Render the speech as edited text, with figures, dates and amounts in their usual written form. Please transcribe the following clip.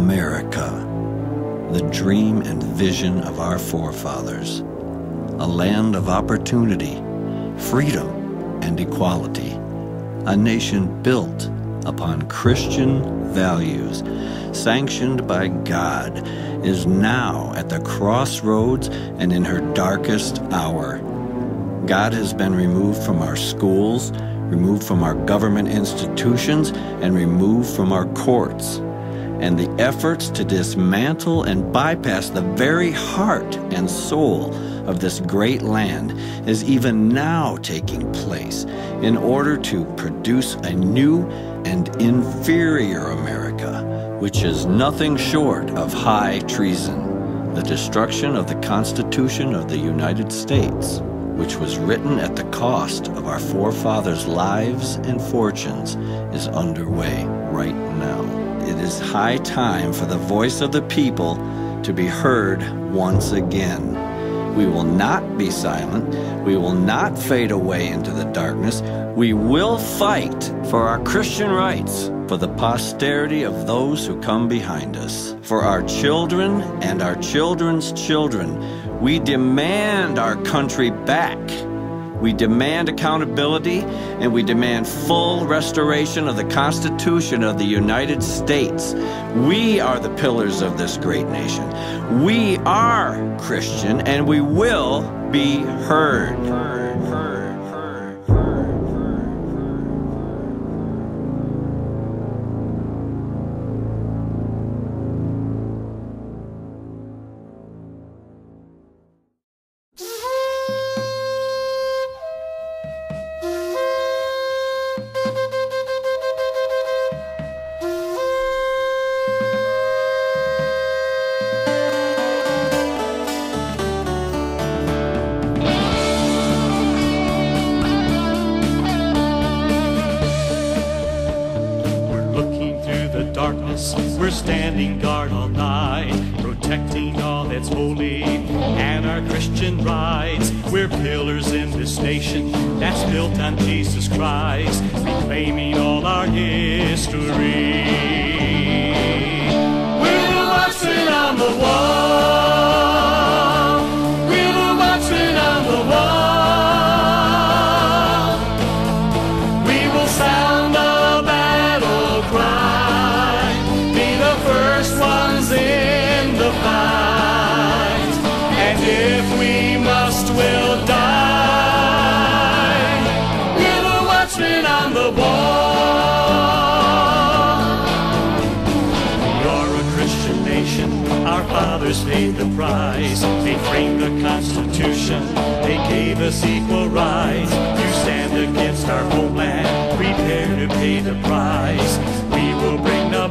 America, the dream and vision of our forefathers, a land of opportunity, freedom, and equality, a nation built upon Christian values, sanctioned by God, is now at the crossroads and in her darkest hour. God has been removed from our schools, removed from our government institutions, and removed from our courts. And the efforts to dismantle and bypass the very heart and soul of this great land is even now taking place in order to produce a new and inferior America, which is nothing short of high treason, the destruction of the Constitution of the United States, which was written at the cost of our forefathers' lives and fortunes, is underway right now. It is high time for the voice of the people to be heard once again. We will not be silent. We will not fade away into the darkness. We will fight for our Christian rights, for the posterity of those who come behind us, for our children and our children's children. We demand our country back. We demand accountability, and we demand full restoration of the Constitution of the United States. We are the pillars of this great nation. We are Christian, and we will be heard. We're standing guard all night, protecting all that's holy and our Christian rights. We're pillars in this nation that's built on Jesus Christ, reclaiming all our history. We're the watchmen on the wall. We're the watchmen on the wall. We will sound the battle cry. First ones in the fight, and if we must, we'll die. We're the watchmen on the wall. We are a Christian nation. Our fathers paid the price. They framed the Constitution. They gave us equal rights. You stand against our homeland, prepare to pay the price. We will bring the